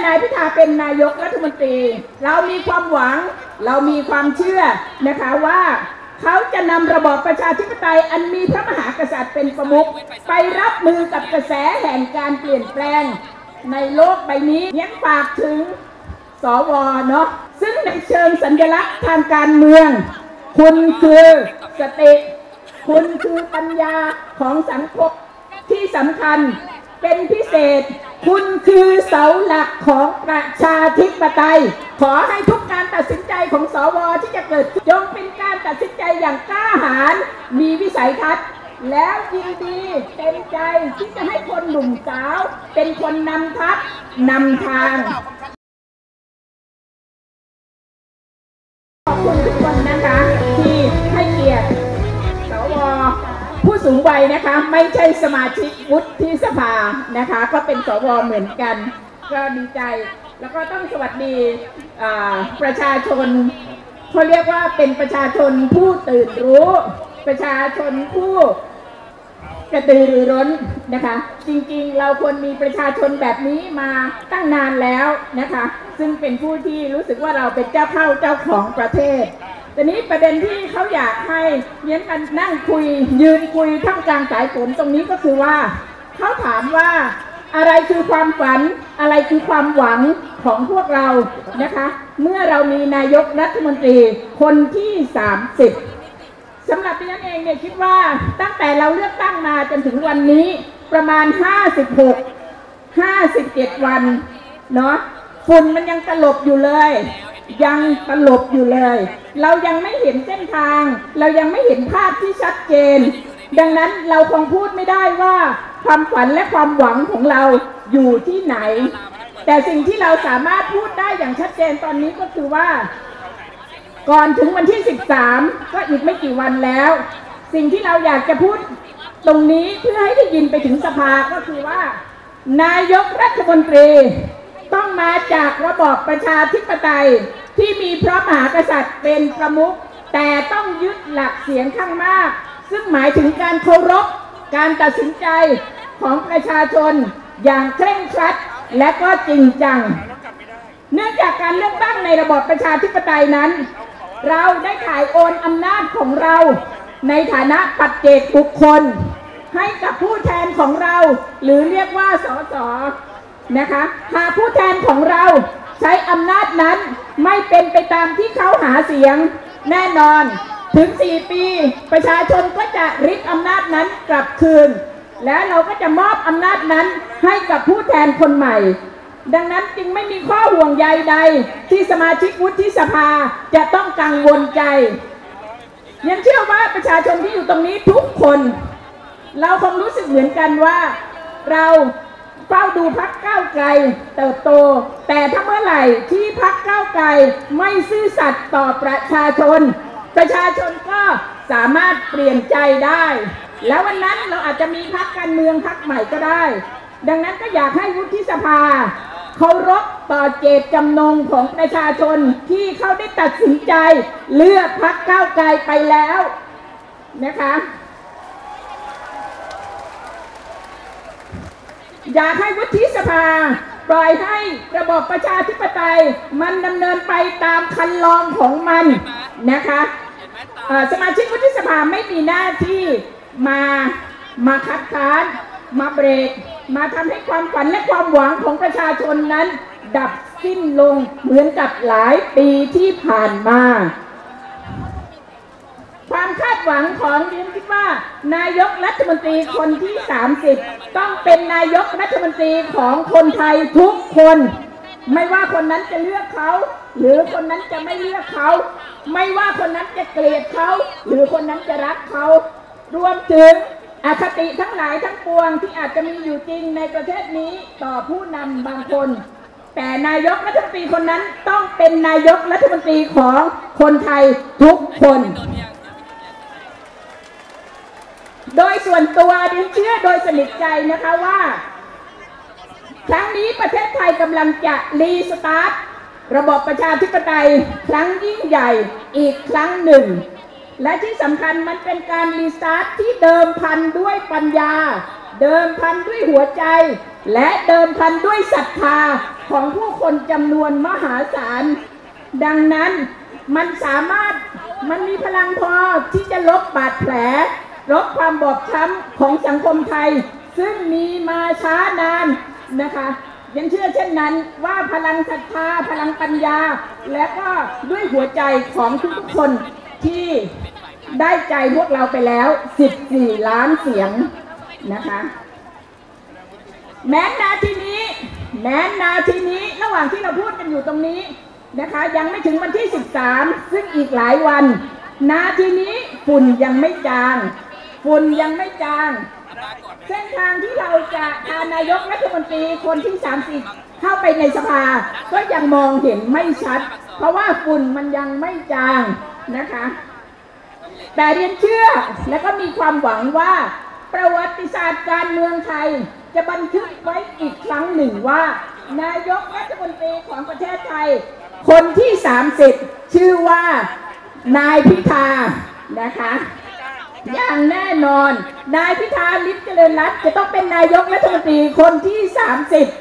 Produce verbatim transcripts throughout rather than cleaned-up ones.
นายพิธาเป็นนายกรัฐมนตรีเรามีความหวังเรามีความเชื่อนะคะว่าเขาจะนำระบอบประชาธิปไตยอันมีพระมหากษัตริย์เป็นประมุขไปรับมือกับกระแสแห่งการเปลี่ยนแปลงในโลกใบนี้ยังฝากถึงสวเนาะซึ่งในเชิงสัญลักษณ์ทางการเมืองคุณคือสติคุณคือปัญญาของสังคมที่สำคัญเป็นพิเศษคุณคือเสาหลักของประชาธิปไตยขอให้ทุกการตัดสินใจของสวที่จะเกิดจงเป็นการตัดสินใจอย่างกล้าหาญมีวิสัยทัศน์แล้วยินดีเต็มใจที่จะให้คนหนุ่มสาวเป็นคนนำทัพนำทางขอบคุณทุกคนนะคะที่ให้เกียรติสวผู้สูงวัยนะคะไม่ใช่สมาชิกวุฒิสภานะคะก็เป็นสวเหมือนกันก็ดีใจแล้วก็ต้องสวัสดีประชาชนเขาเรียกว่าเป็นประชาชนผู้ตื่นรู้ประชาชนผู้กระตือรือร้นนะคะจริงๆเราควรมีประชาชนแบบนี้มาตั้งนานแล้วนะคะซึ่งเป็นผู้ที่รู้สึกว่าเราเป็นเจ้าเข้าเจ้าของประเทศแต่นี้ประเด็นที่เขาอยากให้เย็นกันนั่งคุยยืนคุยท่ามกลางสายฝนตรงนี้ก็คือว่าเขาถามว่าอะไรคือความฝันอะไรคือความหวังของพวกเรานะคะเมื่อเรามีนายกรัฐมนตรีคนที่สามสิบสำหรับดิฉันเองเนี่ยคิดว่าตั้งแต่เราเลือกตั้งมาจนถึงวันนี้ประมาณห้าสิบหก ห้าสิบเจ็ดวันเนาะฝุ่นมันยังตลบอยู่เลยยังตลบอยู่เลยเรายังไม่เห็นเส้นทางเรายังไม่เห็นภาพที่ชัดเจนดังนั้นเราคงพูดไม่ได้ว่าความฝันและความหวังของเราอยู่ที่ไหนแต่สิ่งที่เราสามารถพูดได้อย่างชัดเจนตอนนี้ก็คือว่าก่อนถึงวันที่สิบสามก็อีกไม่กี่วันแล้วสิ่งที่เราอยากจะพูดตรงนี้เพื่อให้ได้ยินไปถึงสภาก็คือว่านายกรัฐมนตรีต้องมาจากระบอบประชาธิปไตยที่มีพระมหากษัตริย์เป็นประมุขแต่ต้องยึดหลักเสียงข้างมากซึ่งหมายถึงการเคารพการตัดสินใจของประชาชนอย่างเคร่งครัดและก็จริงจังเนื่องจากการเลือกตั้งในระบอบประชาธิปไตยนั้นเราได้ถ่ายโอนอำนาจของเราในฐานะปัจเจกบุคคลให้กับผู้แทนของเราหรือเรียกว่าสสนะคะหากผู้แทนของเราใช้อำนาจนั้นไม่เป็นไปตามที่เขาหาเสียงแน่นอนถึงสี่ปีประชาชนก็จะริบอำนาจนั้นกลับคืนและเราก็จะมอบอำนาจนั้นให้กับผู้แทนคนใหม่ดังนั้นจึงไม่มีข้อห่วงใยใดที่สมาชิกวุฒิสภาจะต้องกังวลใจยังเชื่อว่าประชาชนที่อยู่ตรงนี้ทุกคนเราคงรู้สึกเหมือนกันว่าเราเฝ้าดูพรรคก้าวไกลเติบโตแต่ถ้าเมื่อไหร่ที่พรรคก้าวไกลไม่ซื่อสัตย์ต่อประชาชนประชาชนก็สามารถเปลี่ยนใจได้แล้ววันนั้นเราอาจจะมีพรรคการเมืองพรรคใหม่ก็ได้ดังนั้นก็อยากให้วุฒิสภาเคารพต่อเจตจำนงของประชาชนที่เขาได้ตัดสินใจเลือกพรรคก้าวไกลไปแล้วนะคะอยากให้วุฒิสภาปล่อยให้ระบบประชาธิปไตยมันดำเนินไปตามคันลองของมันนะคะสมาชิกวุฒิสภาไม่มีหน้าที่มามาคัดค้านมาเบรกมาทำให้ความฝันและความหวังของประชาชนนั้นดับสิ้นลงเหมือนกับหลายปีที่ผ่านมาความคาดหวังของดิฉันคิดว่านายกรัฐมนตรีคนที่สามสิบต้องเป็นนายกรัฐมนตรีของคนไทยทุกคนไม่ว่าคนนั้นจะเลือกเขาหรือคนนั้นจะไม่เลือกเขาไม่ว่าคนนั้นจะเกลียดเขาหรือคนนั้นจะรักเขารวมถึงอคติทั้งหลายทั้งปวงที่อาจจะมีอยู่จริงในประเทศนี้ต่อผู้นำบางคนแต่นายกรัฐมนตรีคนนั้นต้องเป็นนายกรัฐมนตรีของคนไทยทุกคนโดยส่วนตัวดิฉันเชื่อโดยสนิทใจนะคะว่าครั้งนี้ประเทศไทยกำลังจะรีสตาร์ทระบบประชาธิปไตยครั้งยิ่งใหญ่อีกครั้งหนึ่งและที่สำคัญมันเป็นการรีสตาร์ทที่เดิมพันด้วยปัญญาเดิมพันด้วยหัวใจและเดิมพันด้วยศรัทธาของผู้คนจำนวนมหาศาลดังนั้นมันสามารถมันมีพลังพอที่จะลบบาดแผลลบความบอบช้ำของสังคมไทยซึ่งมีมาช้านานนะคะยังเชื่อเช่นนั้นว่าพลังศรัทธาพลังปัญญาและก็ด้วยหัวใจของทุกๆคนที่ได้ใจพวกเราไปแล้วสิบสี่ล้านเสียงนะคะแม้นาทีนี้แม้นาทีนี้ระหว่างที่เราพูดกันอยู่ตรงนี้นะคะยังไม่ถึงวันที่สิบสามซึ่งอีกหลายวันนาทีนี้ฝุ่นยังไม่จางฝุ่นยังไม่จางเส้นทางที่เราจะพานายกรัฐมนตรีคนที่สามสิบเข้าไปในสภาก็ยังมองเห็นไม่ชัดเพราะว่าฝุ่นมันยังไม่จางนะคะแต่เรียนเชื่อและก็มีความหวังว่าประวัติศาสตร์การเมืองไทยจะบันทึกไว้อีกครั้งหนึ่งว่านายกรัฐมนตรีของประเทศไทยคนที่สามสิบชื่อว่านายพิธานะคะอย่างแน่นอนนายพิธาลิ้มเจริญรัตน์จะต้องเป็นนายกรัฐมนตรีคนที่สามสิบ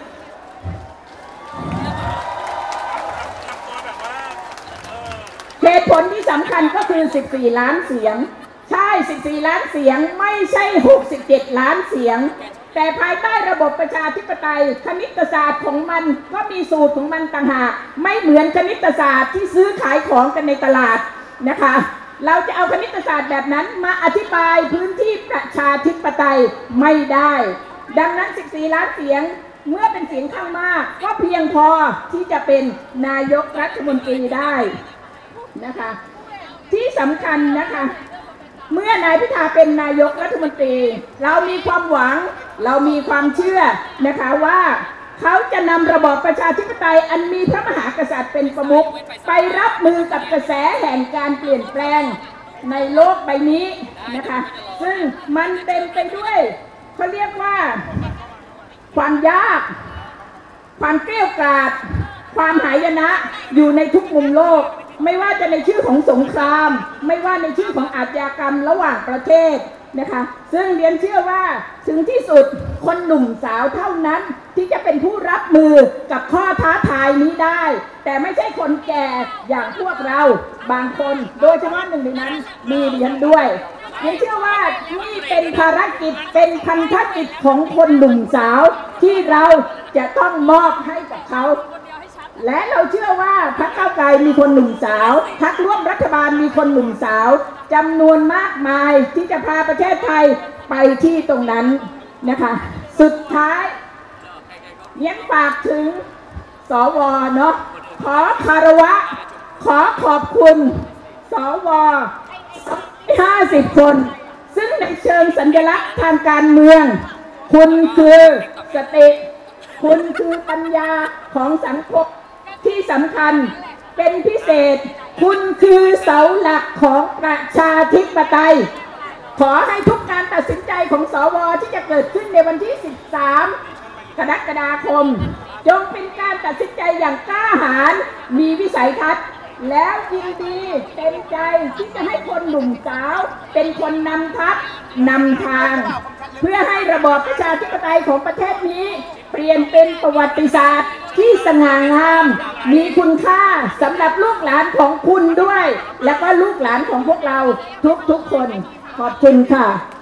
เหตุผลที่สำคัญก็คือสิบสี่ล้านเสียงใช่สิบสี่ล้านเสียงไม่ใช่หกสิบเจ็ดล้านเสียงแต่ภายใต้ระบบประชาธิปไตยคณิตศาสตร์ของมันก็มีสูตรของมันต่างหากไม่เหมือนคณิตศาสตร์ที่ซื้อขายของกันในตลาดนะคะเราจะเอาคณิตศาสตร์แบบนั้นมาอธิบายพื้นที่ประชาธิปไตยไม่ได้ดังนั้นสิบสี่ล้านเสียงเมื่อเป็นเสียงข้างมากก็เพียงพอที่จะเป็นนายกรัฐมนตรีได้นะคะที่สำคัญนะคะเมื่อนายพิธาเป็นนายกรัฐมนตรีเรามีความหวังเรามีความเชื่อนะคะว่าเขาจะนำระบอบประชาธิปไตยอันมีพระมหากษัตริย์เป็นประมุขไปรับมือกับกระแสแห่งการเปลี่ยนแปลงในโลกใบนี้นะคะซึ่งมันเต็มไปด้วยเขาเรียกว่าความยากความเกลี้ยกล่อมความหายนะอยู่ในทุกมุมโลกไม่ว่าจะในชื่อของสงครามไม่ว่าในชื่อของอาชญากรรมระหว่างประเทศนะคะซึ่งเรียนเชื่อว่าถึงที่สุดคนหนุ่มสาวเท่านั้นที่จะเป็นผู้รับมือกับข้อท้าทายนี้ได้แต่ไม่ใช่คนแก่อย่างพวกเราบางคนโดยเฉพาะหนึ่งในนั้นมีเรียนด้วยเรียนเชื่อว่านี่เป็นภารกิจเป็นพันธกิจของคนหนุ่มสาวที่เราจะต้องมอบให้กับเขาและเราเชื่อว่าพรรคก้าวไกลมีคนหนุ่มสาวพรรคร่วมรัฐบาลมีคนหนุ่มสาวจำนวนมากมายที่จะพาประเทศไทยไปที่ตรงนั้นนะคะสุดท้ายเลี้ยงฝากถึงสวเนาะขอคารวะขอขอบคุณสวห้าสิบคนซึ่งในเชิงสัญลักษณ์ทางการเมืองคุณคือสติคุณคือปัญญาของสังคมที่สำคัญเป็นพิเศษคุณคือเสาหลักของประชาธิปไตยขอให้ทุกการตัดสินใจของสวที่จะเกิดขึ้นในวันที่สิบสามกรกฎาคมจงเป็นการตัดสินใจอย่างกล้าหาญมีวิสัยทัศน์แล้วยินดีเต็มใจที่จะให้คนหนุ่มสาวเป็นคนนำทัพนำทางเพื่อให้ระบอบประชาธิปไตยของประเทศนี้เปลี่ยนเป็นประวัติศาสตร์ที่สง่างามมีคุณค่าสำหรับลูกหลานของคุณด้วยและก็ลูกหลานของพวกเราทุกๆคนขอบคุณค่ะ